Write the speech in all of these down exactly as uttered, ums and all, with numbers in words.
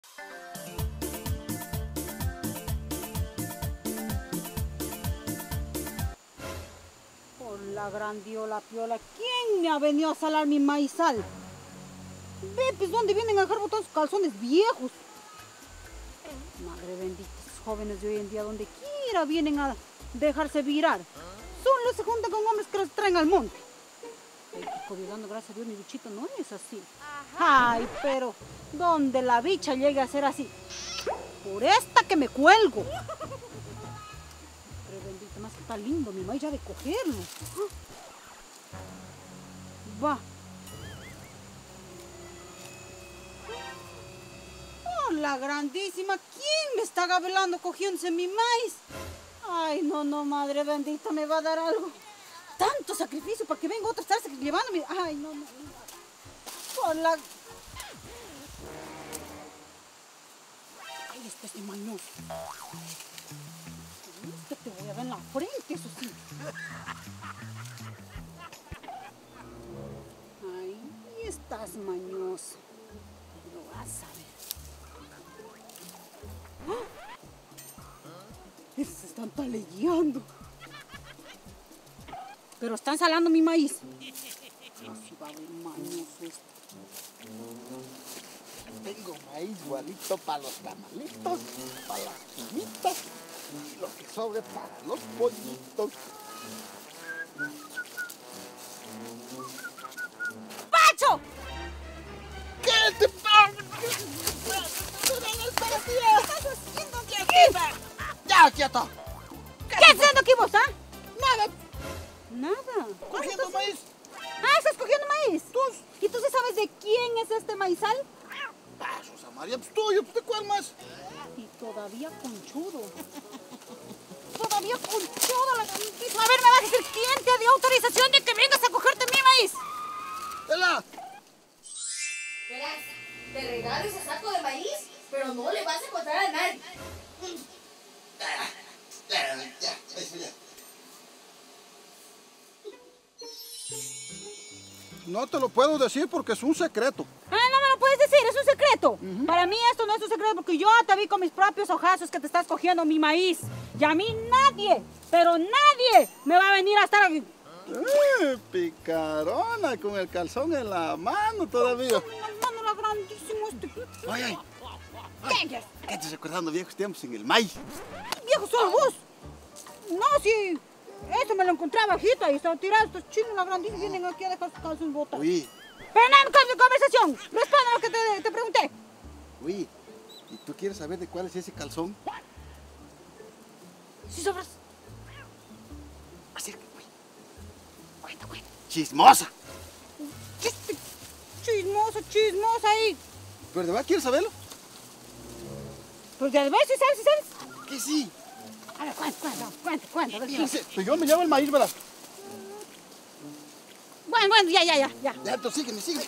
La grandiola piola, ¿quién me ha venido a salar mi maizal? Ve, pues, ¿dónde vienen a dejar botados calzones viejos? Madre bendita, esos jóvenes de hoy en día, donde quiera vienen a dejarse virar. Solo se juntan con hombres que los traen al monte. Ay, dando gracias a Dios, mi bichito no es así. Ajá. Ay, pero, ¿dónde la bicha llegue a ser así? Por esta que me cuelgo. Bendita, más que está lindo mi maíz ya de cogerlo. Va. Oh, la grandísima, ¿quién me está gabelando cogiéndose mi maíz? Ay, no, no, madre bendita, me va a dar algo. Tanto sacrificio para que venga otra a estarse llevándome. Ay, no, no. Por la... Ay, este es de mañoso. Este te voy a dar en la frente, eso sí. Ay, estás mañoso. Lo vas a ver. ¡Ah! Esos se están talegueando. Pero están salando mi maíz. Así va a ver mañoso esto. Tengo maíz igualito para los tamalitos, para las chumitas y lo que sobre para los pollitos. ¡Pacho! ¿Qué te pasa? ¿Qué estás haciendo aquí? ¡Ya, quieto! ¿Qué estás haciendo aquí vos, ah? Nada, Nada. cogiendo maíz. Ah, ¿estás cogiendo maíz? ¿Tú? ¿Y tú sí sabes de quién es este maizal? Ah, Rosa María, pues tuyo, pues ¿de cuál más? Y todavía conchudo. Todavía conchudo. La... A ver, me vas a decir quién te dio autorización de que vengas a cogerte mi maíz. ¡Ela! Verás, te regalo ese saco de maíz, pero no le vas a encontrar a nadie. Ya, ya, ya, ya. No te lo puedo decir porque es un secreto. Ah, no me lo puedes decir, es un secreto. Uh-huh. Para mí esto no es un secreto porque yo te vi con mis propios ojazos que te estás cogiendo mi maíz. Y a mí nadie, pero nadie me va a venir a estar aquí. Eh, picarona, con el calzón en la mano todavía. En la mano la grandísimo este. Ay, ay. Ay, ¿qué estás recordando viejos tiempos en el maíz? Viejo, solo vos. No, sí. Eso me lo encontré bajito y estaba tirado. Estos chinos, la grandísima, vienen aquí a dejar sus calzones botas. Uy. Pero no, no, conversación. Responde a lo que te, te pregunté. Uy, ¿y tú quieres saber de cuál es ese calzón? Sí, sobras. Acércate, güey. Cuenta, cuenta. ¡Chismosa! Este chismosa, chismosa ahí. ¿Pero de verdad quieres saberlo? Pues de verdad, sí sabes, sí sabes. Que sí. A ver, cuenta, cuenta, cuenta, cuenta. Mira, pues yo me llevo el maíz, ¿verdad? Bueno, bueno, ya, ya, ya, ya. Ya, entonces sígueme, sígueme.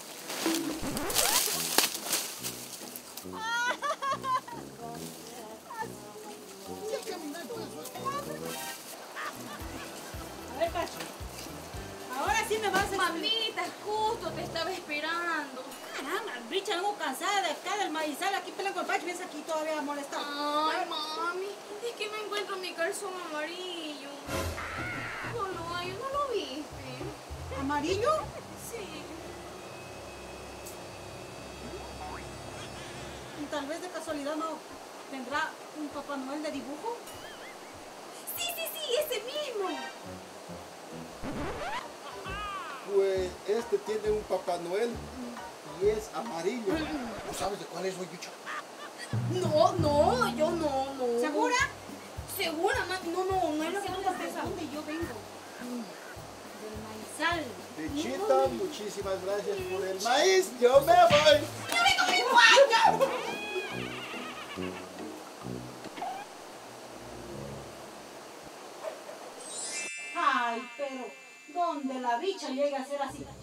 A ver, Pacho. Ahora sí me vas a... Mamita, justo te estaba esperando. Caramba, bicha, vengo cansada de acá del maizal. Aquí pelean con el Pacho, vienes aquí todavía a molestar. Ay, mami, es que no encuentro mi calzón amarillo. No lo hay, ¿no lo viste? ¿Amarillo? Sí. Y tal vez de casualidad no tendrá un Papá Noel de dibujo. Sí, sí, sí, ese mismo. Pues este tiene un Papá Noel y es amarillo. ¿No sabes de cuál es, güey, bicho? No, no, yo no, no. ¿Segura? ¿Segura, mami? No, no, no es lo que tú ¿De piensas. dónde yo vengo? Del maizal. Bichita, muchísimas gracias por el maíz. Yo me voy. ¡Yo vengo mi guaca! Ay, pero ¿dónde la bicha llega a ser así?